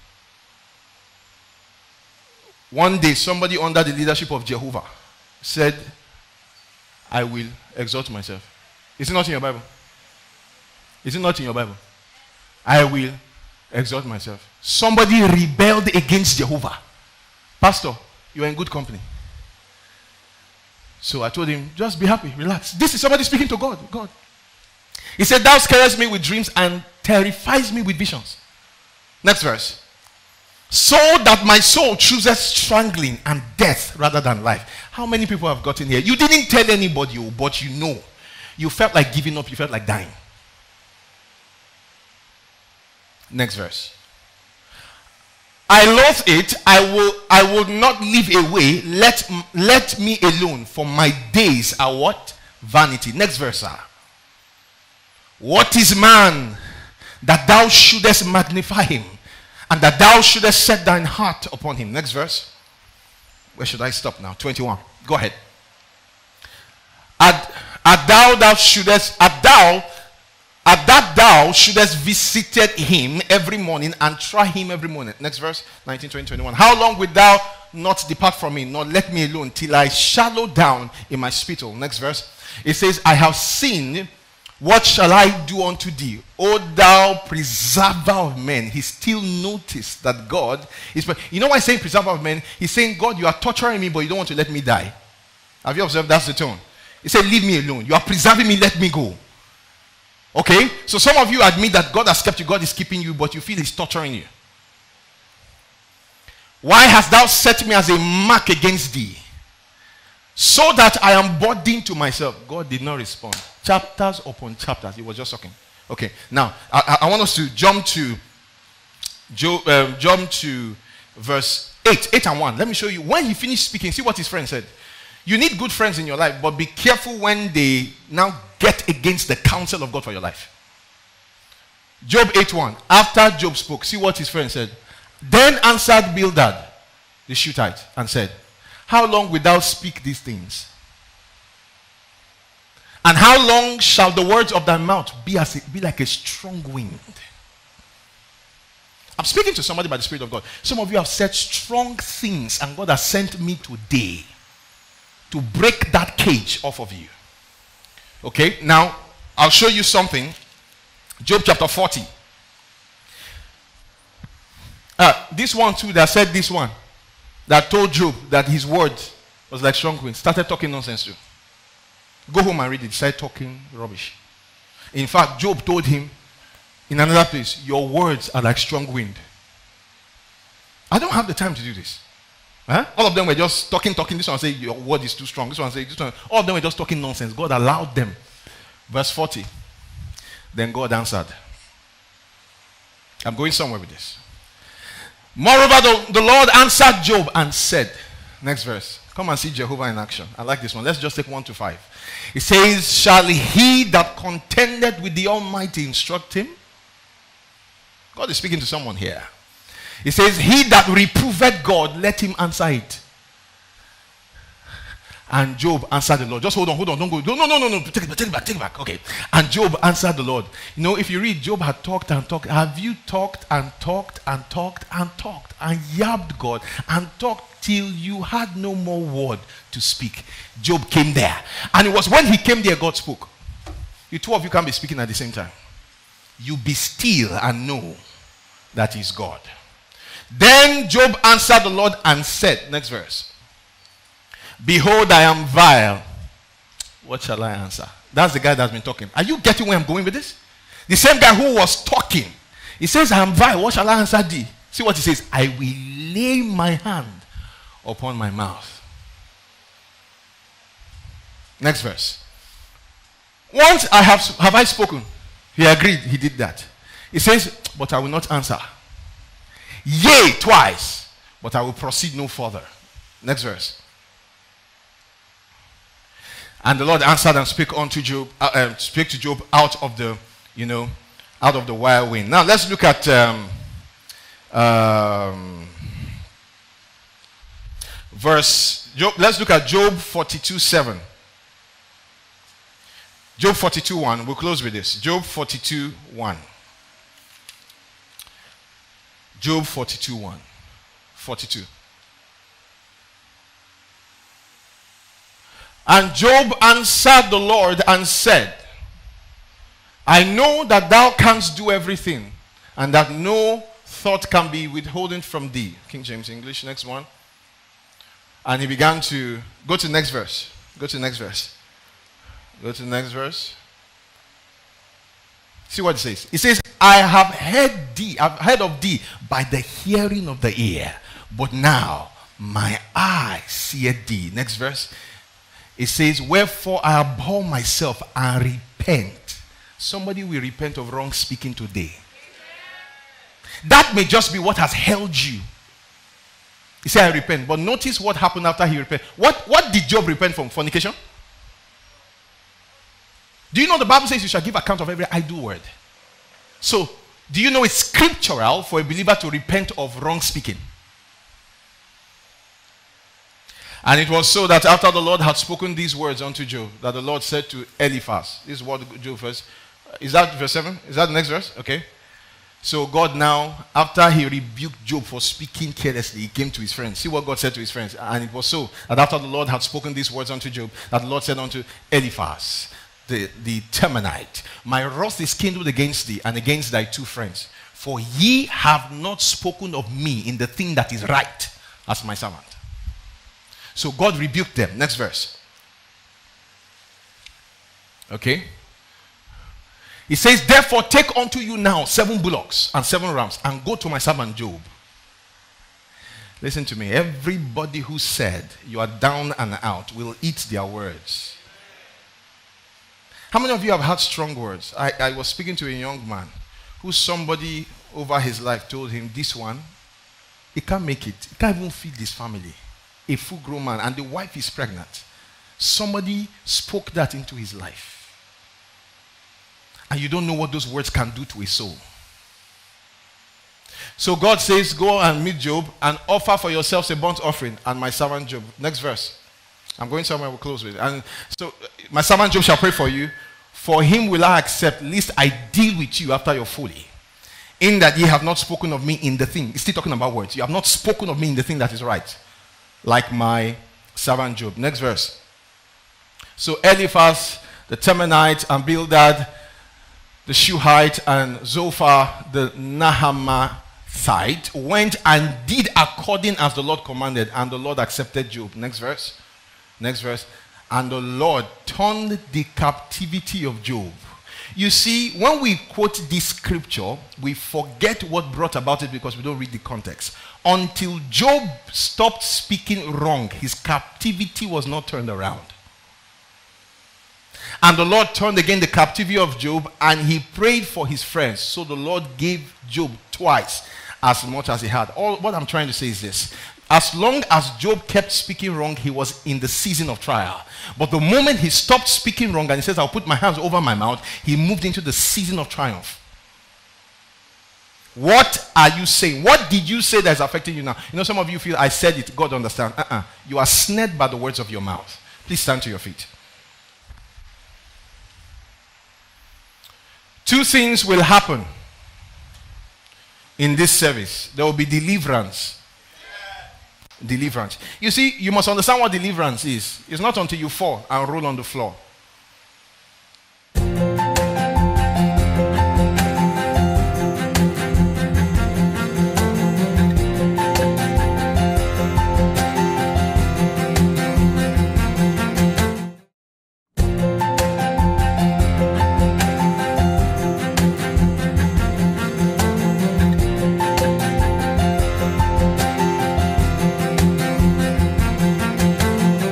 One day, somebody under the leadership of Jehovah said, I will exalt myself. Is it not in your Bible? Is it not in your Bible? I will exalt myself. Somebody rebelled against Jehovah. Pastor, you are in good company. So I told him, just be happy, relax. This is somebody speaking to God. God. He said, thou scarest me with dreams and terrifies me with visions. Next verse. So that my soul chooses strangling and death rather than life. How many people have gotten here? You didn't tell anybody, but you know. You felt like giving up. You felt like dying. Next verse. I loathe it. I will not live away. Let me alone, for my days are what? Vanity. Next verse, sir. What is man that thou shouldest magnify him, and that thou shouldest set thine heart upon him? Next verse. Where should I stop now? 21. Go ahead. At that thou shouldest visited him every morning and try him every morning. Next verse, 19, 20, 21. How long wilt thou not depart from me, nor let me alone, till I shallow down in my spittle? Next verse. It says, I have seen, what shall I do unto thee, O thou preserver of men? He still noticed that God is... You know why he's saying preserver of men? He's saying, God, you are torturing me, but you don't want to let me die. Have you observed that's the tone? He said, leave me alone. You are preserving me, let me go. Okay? So some of you admit that God has kept you, God is keeping you, but you feel he's torturing you. Why hast thou set me as a mark against thee, so that I am burdened to myself? God did not respond. Chapters upon chapters. He was just talking. Okay. Now, I want us to jump to verse 8 and 1. Let me show you. When he finished speaking, see what his friend said. You need good friends in your life, but be careful when they now get against the counsel of God for your life. Job 8:1. After Job spoke, see what his friend said. Then answered Bildad the Shuhite and said, how long wilt thou speak these things? And how long shall the words of thy mouth be like a strong wind? I'm speaking to somebody by the Spirit of God. Some of you have said strong things, and God has sent me today to break that cage off of you. Okay, now I'll show you something. Job chapter 40. This one too that said this one, that told Job that his word was like strong wind, started talking nonsense too. Go home and read it. Started talking rubbish. In fact, Job told him in another place, your words are like strong wind. I don't have the time to do this. Huh? All of them were just talking. This one say your word is too strong. This one say this one. All of them were just talking nonsense. God allowed them. Verse 40. Then God answered. I'm going somewhere with this. Moreover, the Lord answered Job and said, next verse. Come and see Jehovah in action. I like this one. Let's just take 1 to 5. It says, shall he that contended with the Almighty instruct him? God is speaking to someone here. It says, he that reproved God, let him answer it. And Job answered the Lord. Just hold on, don't go. No. Take it back. Okay. And Job answered the Lord. You know, if you read, Job had talked and talked. Have you talked and yabbed God and talked till you had no more word to speak? Job came there. And it was when he came there, God spoke. You two of you can't be speaking at the same time. You be still and know that he's God. Then Job answered the Lord and said, next verse, behold, I am vile. What shall I answer? That's the guy that's been talking. Are you getting where I'm going with this? The same guy who was talking. He says, I am vile. What shall I answer thee? See what he says. I will lay my hand upon my mouth. Next verse. Once have I spoken. He agreed. He did that. He says, but I will not answer. Yea, twice, but I will proceed no further. Next verse. And the Lord answered and spake to Job out of the, out of the wild wind. Now let's look at let's look at Job 42:7. Job 42:1. We'll close with this. Job 42:1. Job 42:1. 42. And Job answered the Lord and said, I know that thou canst do everything, and that no thought can be withholden from thee. King James English, next one. And he began to go to the next verse. Go to the next verse. Go to the next verse. See what it says. It says, I have heard thee, I've heard of thee by the hearing of the ear, but now my eye seeth thee. Next verse. It says, wherefore I abhor myself and repent. Somebody will repent of wrong speaking today. That may just be what has held you. He said, I repent. But notice what happened after he repented. What did Job repent from? Fornication? Do you know the Bible says you shall give account of every idle word? So, do you know it's scriptural for a believer to repent of wrong speaking? And it was so that after the Lord had spoken these words unto Job, that the Lord said to Eliphaz, this is what Job first. Is that verse 7? Is that the next verse? Okay. So God now, after he rebuked Job for speaking carelessly, he came to his friends. See what God said to his friends. And it was so that after the Lord had spoken these words unto Job, that the Lord said unto Eliphaz, the Temanite, my wrath is kindled against thee and against thy two friends, for ye have not spoken of me in the thing that is right as my servant. So God rebuked them. Next verse. Okay. He says, therefore take unto you now 7 bullocks and 7 rams, and go to my servant Job. Listen to me. Everybody who said you are down and out will eat their words. How many of you have had strong words? I was speaking to a young man who somebody over his life told him, this one, he can't make it. He can't even feed his family. A full-grown man, and the wife is pregnant. Somebody spoke that into his life. And you don't know what those words can do to a soul. So God says, go and meet Job and offer for yourselves a burnt offering and my servant Job. Next verse. I'm going somewhere we'll close with. And so my servant Job shall pray for you. For him will I accept, lest I deal with you after your folly. In that ye have not spoken of me in the thing. He's still talking about words. You have not spoken of me in the thing that is right, like my servant Job. Next verse. So Eliphaz the Temanite and Bildad the Shuhite and Zophar the Nahamathite went and did according as the Lord commanded, and the Lord accepted Job. Next verse. Next verse. And the Lord turned the captivity of Job. You see, when we quote this scripture, we forget what brought about it because we don't read the context. Until Job stopped speaking wrong, his captivity was not turned around. And the Lord turned again the captivity of Job, and he prayed for his friends. So the Lord gave Job twice as much as he had. All what I'm trying to say is this. As long as Job kept speaking wrong, he was in the season of trial. But the moment he stopped speaking wrong and he says, I'll put my hands over my mouth, he moved into the season of triumph. What are you saying? What did you say that is affecting you now? You know, some of you feel, I said it, God understands. You are snared by the words of your mouth. Please stand to your feet. 2 things will happen in this service. There will be deliverance. Deliverance. You see, you must understand what deliverance is. It's not until you fall and roll on the floor.